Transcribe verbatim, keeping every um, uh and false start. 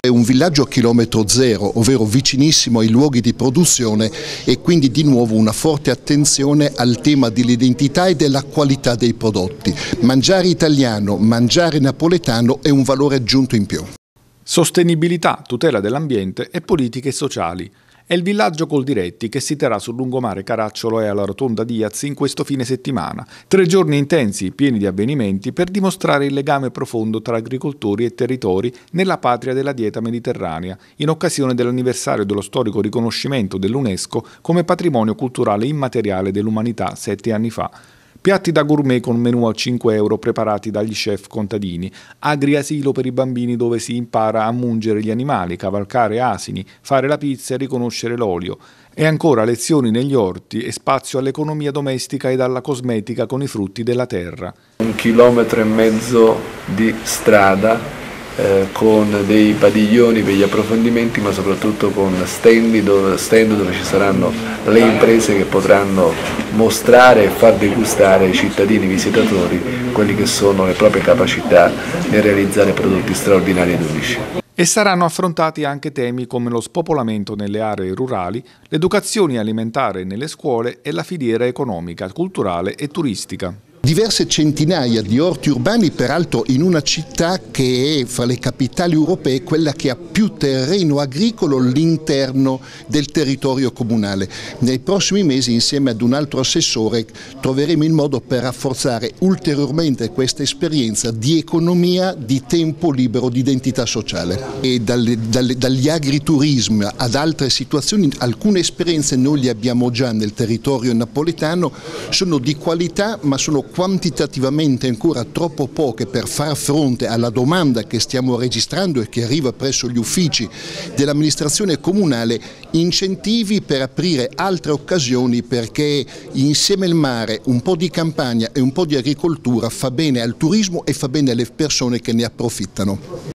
un villaggio a chilometro zero, ovvero vicinissimo ai luoghi di produzione, e quindi di nuovo una forte attenzione al tema dell'identità e della qualità dei prodotti. Mangiare italiano, mangiare napoletano è un valore aggiunto in più. Sostenibilità, tutela dell'ambiente e politiche sociali. È il villaggio Coldiretti che si terrà sul lungomare Caracciolo e alla rotonda Diaz in questo fine settimana. Tre giorni intensi, pieni di avvenimenti, per dimostrare il legame profondo tra agricoltori e territori nella patria della dieta mediterranea, in occasione dell'anniversario dello storico riconoscimento dell'UNESCO come patrimonio culturale immateriale dell'umanità sette anni fa. Piatti da gourmet con menù a cinque euro preparati dagli chef contadini, agri-asilo per i bambini dove si impara a mungere gli animali, cavalcare asini, fare la pizza e riconoscere l'olio, e ancora lezioni negli orti e spazio all'economia domestica ed alla cosmetica con i frutti della terra. Un chilometro e mezzo di strada eh, con dei padiglioni per gli approfondimenti, ma soprattutto con stand dove, stand dove ci saranno le imprese che potranno mostrare e far degustare ai cittadini visitatori quelli che sono le proprie capacità nel realizzare prodotti straordinari ed unici. E saranno affrontati anche temi come lo spopolamento nelle aree rurali, l'educazione alimentare nelle scuole e la filiera economica, culturale e turistica. Diverse centinaia di orti urbani, peraltro in una città che è fra le capitali europee quella che ha più terreno agricolo all'interno del territorio comunale. Nei prossimi mesi, insieme ad un altro assessore, troveremo il modo per rafforzare ulteriormente questa esperienza di economia, di tempo libero, di identità sociale. E dalle, dalle, dagli agriturismi ad altre situazioni, alcune esperienze noi le abbiamo già nel territorio napoletano, sono di qualità ma sono quantitativamente ancora troppo poche per far fronte alla domanda che stiamo registrando e che arriva presso gli uffici dell'amministrazione comunale, incentivi per aprire altre occasioni, perché insieme al mare un po' di campagna e un po' di agricoltura fa bene al turismo e fa bene alle persone che ne approfittano.